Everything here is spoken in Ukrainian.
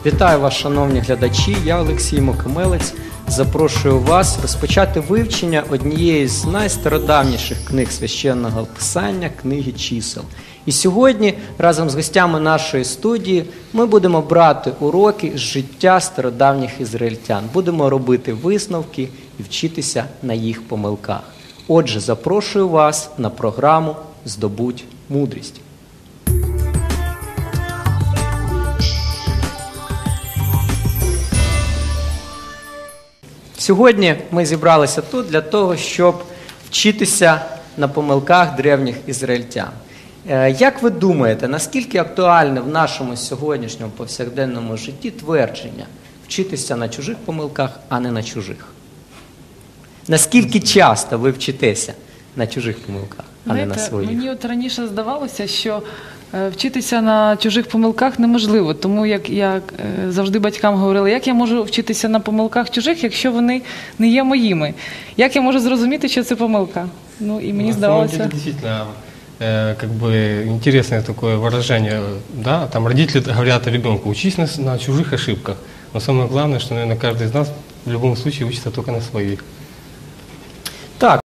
Вітаю вас, шановні глядачі, я Олексій Мокомелець. Запрошую вас розпочати вивчення однієї з найстародавніших книг священного писання – книги чисел. І сьогодні разом з гостями нашої студії ми будемо брати уроки з життя стародавніх ізраїльтян. Будемо робити висновки і вчитися на їх помилках. Отже, запрошую вас на програму «Здобудь мудрість». Сьогодні ми зібралися тут для того, щоб вчитися на помилках древніх ізраїльтян. Як ви думаєте, наскільки актуальне в нашому сьогоднішньому повсякденному житті твердження вчитися на чужих помилках, а не на чужих? Наскільки часто ви вчитеся на чужих помилках, а не на своїх? Мені от раніше здавалося, що вчитися на чужих помилках неможливо. Тому як я завжди батькам говорила, як я можу вчитися на помилках чужих, якщо вони не є моїми? Як я можу зрозуміти, що це помилка? Ну, і мені здавалося... Действительно, как бы интересное такое выражение, да, там родители говорят ребенку: учись на чужих ошибках. Но самое главное, что, наверное, каждый из нас в любом случае учится только на своих. Так.